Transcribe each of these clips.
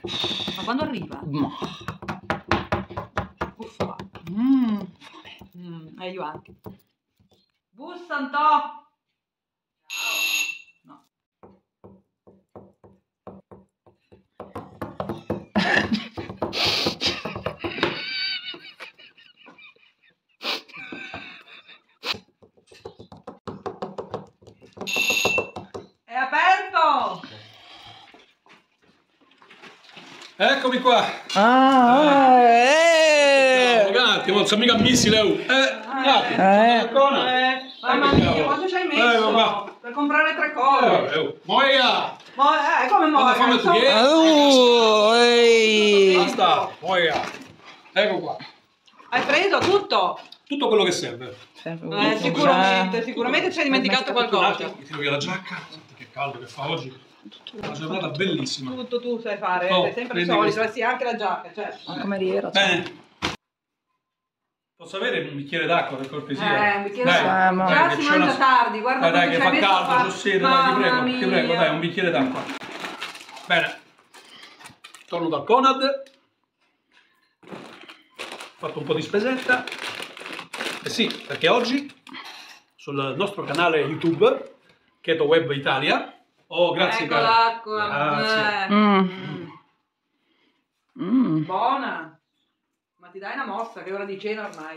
Ma quando arriva? Uffa. Io anche. Bussa, Antò! No. È aperto! Eccomi qua. Un attimo, non sono mica missile. Un attimo. Mamma mia, quanto ci hai messo per comprare 3 cose? Moia! Come Fammi tu basta, moia. Ecco qua. Hai preso tutto? Tutto quello che serve. Sicuramente ci hai dimenticato qualcosa. Mi tiro via la giacca. Senti che caldo che fa oggi. Una giornata bellissima. Tutto tu sai fare, sei sempre il solito, sì, anche la giacca, certo. Cameriera. Bene. Posso avere un bicchiere d'acqua per cortesia? Un bicchiere d'acqua. Già si mangia tardi, guarda dai, che fa caldo, c'ho sete, dai, ti prego, dai, un bicchiere d'acqua. Bene. Torno dal Conad. Ho fatto un po' di spesetta. Eh sì, perché oggi sul nostro canale YouTube Keto Web Italia. Oh, grazie. Ecco l'acqua. Grazie. Buona. Ma ti dai una mossa, che è ora di cena ormai.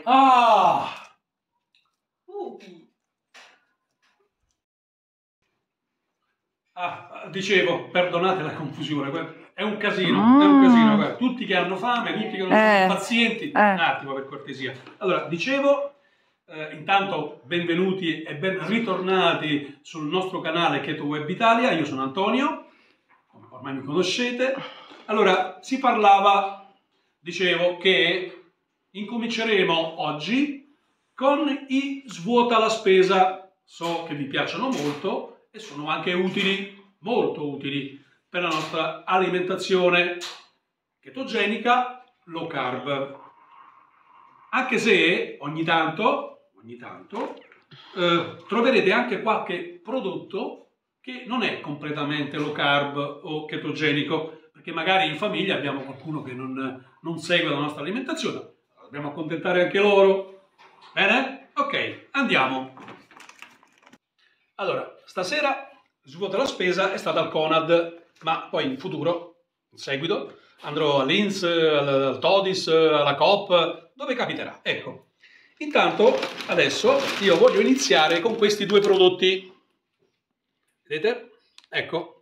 Dicevo, perdonate la confusione, è un casino, guarda. Tutti che hanno fame, tutti che non sono pazienti. Un attimo per cortesia. Allora, dicevo, intanto benvenuti e ben ritornati sul nostro canale Keto Web Italia. Io sono Antonio, come ormai mi conoscete. Allora, si parlava, dicevo, che incominceremo oggi con i svuota la spesa. So che vi piacciono molto e sono anche utili, molto utili, per la nostra alimentazione chetogenica low carb. Anche se ogni tanto troverete anche qualche prodotto che non è completamente low carb o chetogenico, perché magari in famiglia abbiamo qualcuno che non segue la nostra alimentazione. Dobbiamo accontentare anche loro. Bene? Ok, andiamo. Allora, stasera svuota la spesa è stata al Conad, ma poi in futuro, in seguito, andrò all'Inns, al Todis, alla Coop, dove capiterà. Ecco. Intanto, adesso, io voglio iniziare con questi due prodotti. Vedete? Ecco.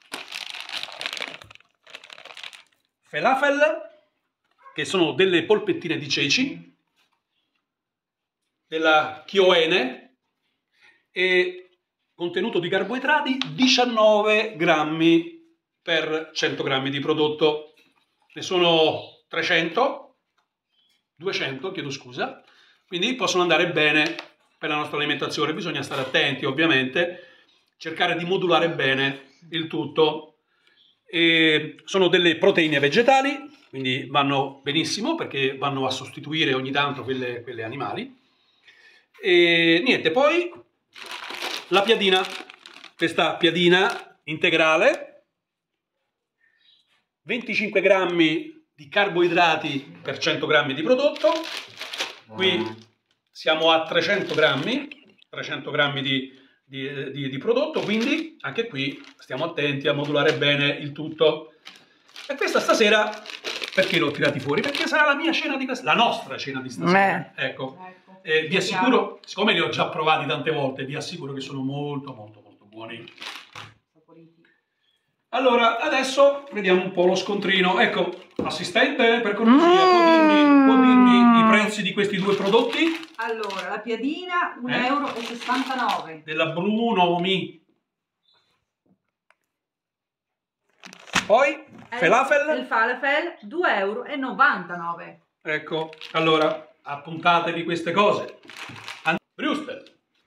Falafel, che sono delle polpettine di ceci, della Chioene, e contenuto di carboidrati 19 grammi per 100 grammi di prodotto. Ne sono 200, chiedo scusa, quindi possono andare bene per la nostra alimentazione. Bisogna stare attenti, ovviamente, cercare di modulare bene il tutto. E sono delle proteine vegetali, quindi vanno benissimo perché vanno a sostituire ogni tanto quelle animali. E niente, poi la piadina, questa piadina integrale, 25 grammi di carboidrati per 100 grammi di prodotto. Qui siamo a 300 grammi di prodotto, quindi anche qui stiamo attenti a modulare bene il tutto. E questa stasera, perché l'ho tirati fuori? Perché sarà la mia cena di stasera, la nostra cena di stasera. Ecco. Vi assicuro, siccome li ho già provati tante volte, vi assicuro che sono molto buoni. Allora, adesso vediamo un po' lo scontrino. Ecco, assistente, per cortesia, può dirmi i prezzi di questi due prodotti? Allora, la piadina 1,69 €. Della Bruno Mi. Poi, falafel? Il falafel 2,99 €. Ecco, allora, appuntatevi queste cose. Würstel.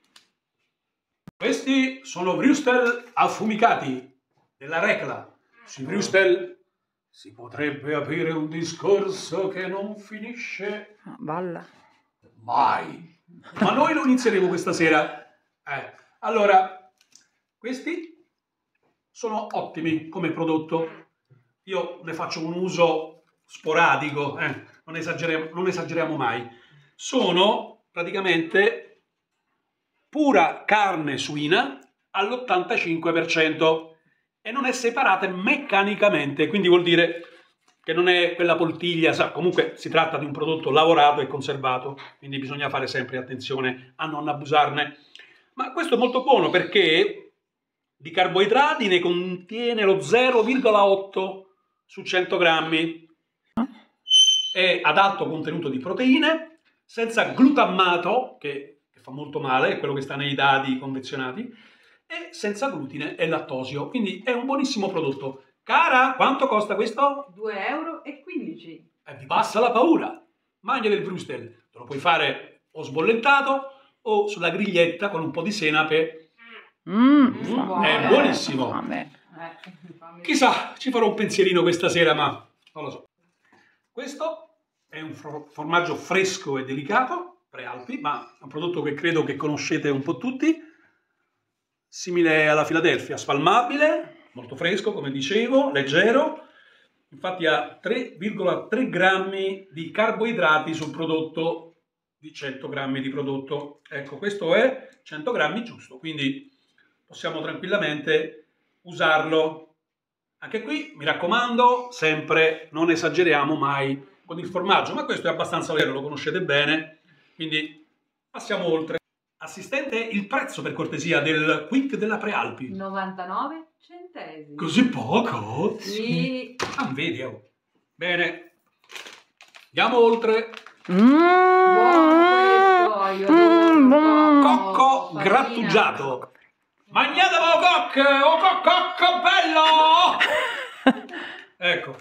Questi sono würstel affumicati della Recla. Sui würstel si potrebbe aprire un discorso che non finisce Balla. mai. Ma noi lo inizieremo questa sera. Allora, questi sono ottimi come prodotto. io ne faccio un uso sporadico, non esageriamo mai. Sono praticamente pura carne suina all'85% e non è separata meccanicamente, quindi vuol dire che non è quella poltiglia, comunque si tratta di un prodotto lavorato e conservato, quindi bisogna fare sempre attenzione a non abusarne. Ma questo è molto buono perché di carboidrati ne contiene lo 0,8 su 100 grammi, è ad alto contenuto di proteine, senza glutammato, che fa molto male, è quello che sta nei dadi confezionati, e senza glutine e lattosio, quindi è un buonissimo prodotto. Cara, quanto costa questo? 2,15 €. Vi passa la paura. Mangia del Würstel. Te lo puoi fare o sbollentato o sulla griglietta con un po' di senape. È buonissimo. Chissà, ci farò un pensierino questa sera, ma non lo so. Questo è un formaggio fresco e delicato, Prealpi, ma è un prodotto che credo che conoscete un po' tutti. Simile alla Philadelphia, spalmabile, molto fresco, come dicevo, leggero. Infatti ha 3,3 grammi di carboidrati sul prodotto di 100 grammi di prodotto. Ecco, questo è 100 grammi giusto, quindi possiamo tranquillamente usarlo. Anche qui, mi raccomando, sempre non esageriamo mai con il formaggio, ma questo è abbastanza vero, lo conoscete bene, quindi passiamo oltre. Assistente, il prezzo per cortesia del quick della Prealpi? 99 centesimi. Così poco? Sì. Ah, vedi, oh. Bene. Andiamo oltre. Buono questo, Cocco grattugiato. Mangiatelo cocco! Oh cocco bello! Ecco.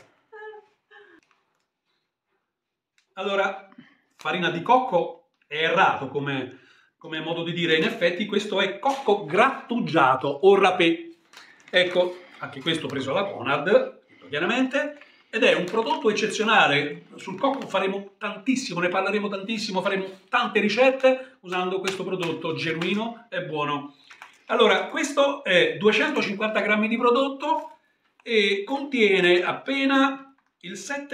Allora, farina di cocco è errato come modo di dire, in effetti questo è cocco grattugiato o rapé. Ecco, anche questo preso alla Conad, chiaramente, ed è un prodotto eccezionale. Sul cocco faremo tantissimo, ne parleremo tantissimo, faremo tante ricette usando questo prodotto genuino e buono. Allora, questo è 250 grammi di prodotto e contiene appena il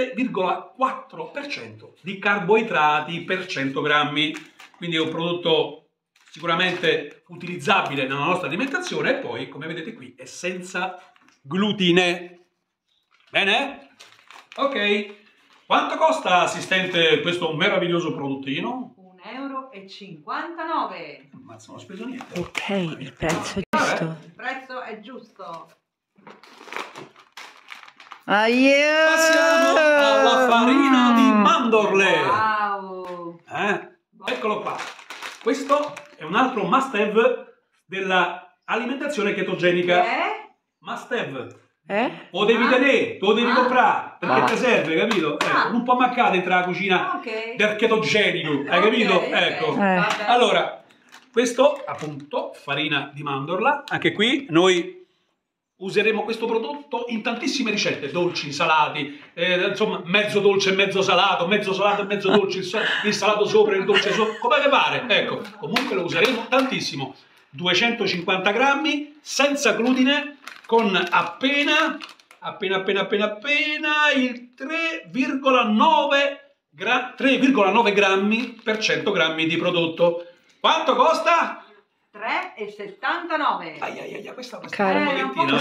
7,4% di carboidrati per 100 grammi. Quindi è un prodotto sicuramente utilizzabile nella nostra alimentazione e poi, come vedete qui, è senza glutine. Bene? Ok. Quanto costa, assistente, questo meraviglioso prodottino? 1,59 €. Mazza, non ho speso niente. Ok, il prezzo è giusto. Il prezzo è giusto. Passiamo alla farina di mandorle. Wow. Eccolo qua. Questo è un altro must have dell'alimentazione chetogenica. Must have. O devi tenere, o devi comprare, perché ti serve, capito? Ecco, non può mancare dentro la cucina del chetogenico, hai capito? Ecco. Allora, questo appunto, farina di mandorla, anche qui noi useremo questo prodotto in tantissime ricette, dolci, salati, insomma mezzo dolce e mezzo salato e mezzo dolce, il salato sopra e il dolce sopra, come ne pare, ecco, comunque lo useremo tantissimo. 250 grammi, senza glutine, con appena il 3,9 grammi per 100 grammi di prodotto. Quanto costa? 3,79 €. Ai, questa è Cara, un pochettino,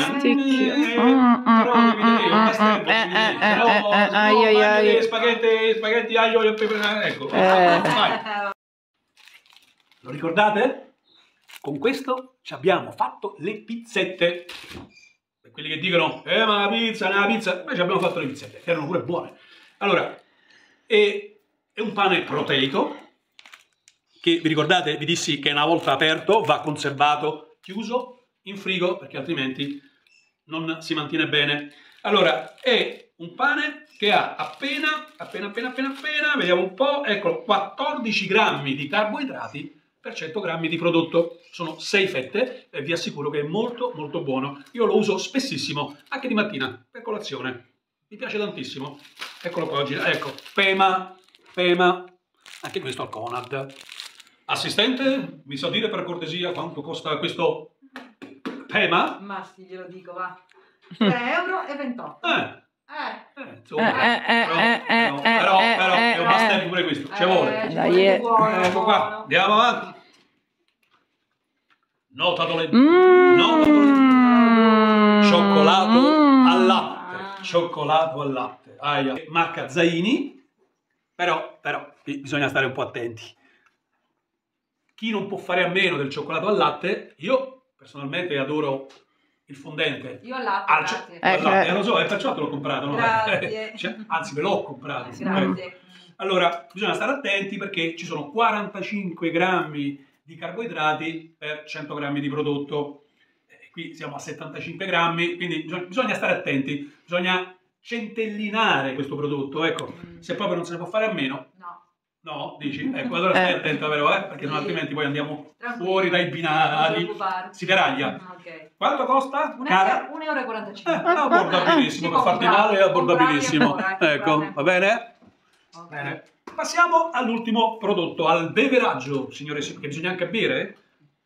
spaghetti, aglio e pepe, ecco. Vai. Lo ricordate? Con questo ci abbiamo fatto le pizzette. Per quelli che dicono, ma la pizza, noi ci abbiamo fatto le pizzette, che erano pure buone. Allora, è un pane proteico, che vi ricordate, vi dissi che una volta aperto va conservato, chiuso in frigo, perché altrimenti non si mantiene bene. Allora, è un pane che ha appena, vediamo un po', eccolo, 14 grammi di carboidrati per 100 grammi di prodotto. Sono 6 fette e vi assicuro che è molto molto buono. Io lo uso spessissimo, anche di mattina, per colazione. Mi piace tantissimo. Eccolo qua oggi, ecco, Pema, anche questo al Conad. Assistente, mi sa dire per cortesia quanto costa questo Pema? Ma sì, glielo dico, va. 3,28 €. gusto. Però è un must have pure questo. Ci vuole. Dai, Ecco qua, andiamo avanti. Nota dolente. Cioccolato al latte. Cioccolato al latte. Marca Zaini. Però bisogna stare un po' attenti. Chi non può fare a meno del cioccolato al latte, io personalmente adoro il fondente. Io al latte, grazie. Latte, lo so, perciò te l'ho comprato. No? Grazie. Anzi, ve l'ho comprato. Grazie. Allora, bisogna stare attenti perché ci sono 45 grammi di carboidrati per 100 grammi di prodotto. Qui siamo a 75 grammi, quindi bisogna stare attenti. Bisogna centellinare questo prodotto, ecco. Se proprio non se ne può fare a meno. No, dici? Ecco, allora stai attenta però, perché sì. Altrimenti poi andiamo fuori dai binari, si deraglia. Okay. Quanto costa? 1,45 €. Abbordabilissimo, per farti male è abbordabilissimo. Ecco, va bene? Okay. Bene. Passiamo all'ultimo prodotto, al beveraggio, signore, che bisogna anche bere.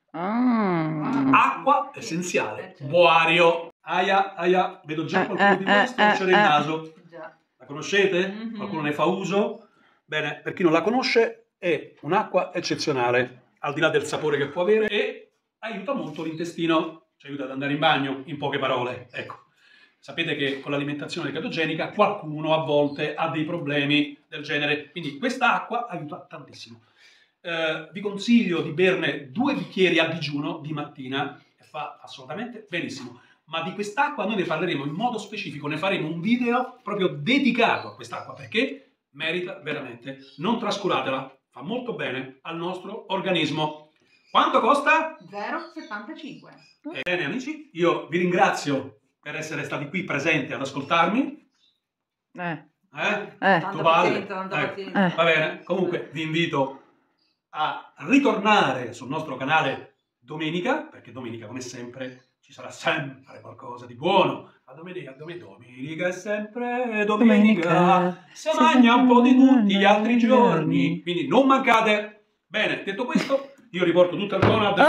Acqua essenziale, Boario. Aia, vedo già qualcuno di voi storcere il naso. La conoscete? Qualcuno ne fa uso? Bene, per chi non la conosce, è un'acqua eccezionale, al di là del sapore che può avere, e aiuta molto l'intestino, ci aiuta ad andare in bagno, in poche parole. Ecco, sapete che con l'alimentazione chetogenica qualcuno a volte ha dei problemi del genere, quindi questa acqua aiuta tantissimo. Vi consiglio di berne 2 bicchieri a digiuno di mattina, e fa assolutamente benissimo. Ma di quest'acqua noi ne parleremo in modo specifico, ne faremo un video proprio dedicato a quest'acqua, perché merita veramente, non trascuratela, fa molto bene al nostro organismo. Quanto costa? 0,75 €. Bene amici, io vi ringrazio per essere stati qui presenti ad ascoltarmi. Tanto pazienza. Va bene, comunque vi invito a ritornare sul nostro canale domenica, perché domenica come sempre ci sarà sempre qualcosa di buono. La domenica è sempre domenica, se mangia un po' di tutti gli altri giorni, quindi non mancate. Bene, detto questo, io riporto tutto al Conad.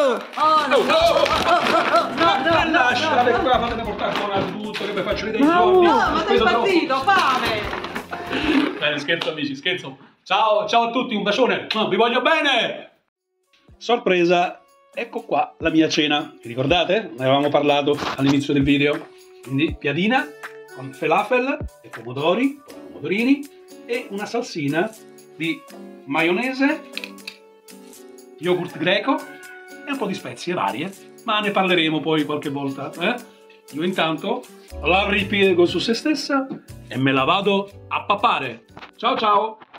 Lasciate qua, fatemi portare al Conad tutto, che poi faccio vedere i giorni. No, ma sei impazzito, fame! Bene, scherzo amici, scherzo. Ciao a tutti, un bacione, vi voglio bene! Sorpresa, ecco qua la mia cena, vi ricordate? Ne avevamo parlato all'inizio del video. Quindi piadina con falafel e pomodorini e una salsina di maionese, yogurt greco e un po' di spezie varie, ma ne parleremo poi qualche volta. Io intanto la ripiego su se stessa e me la vado a papare. Ciao!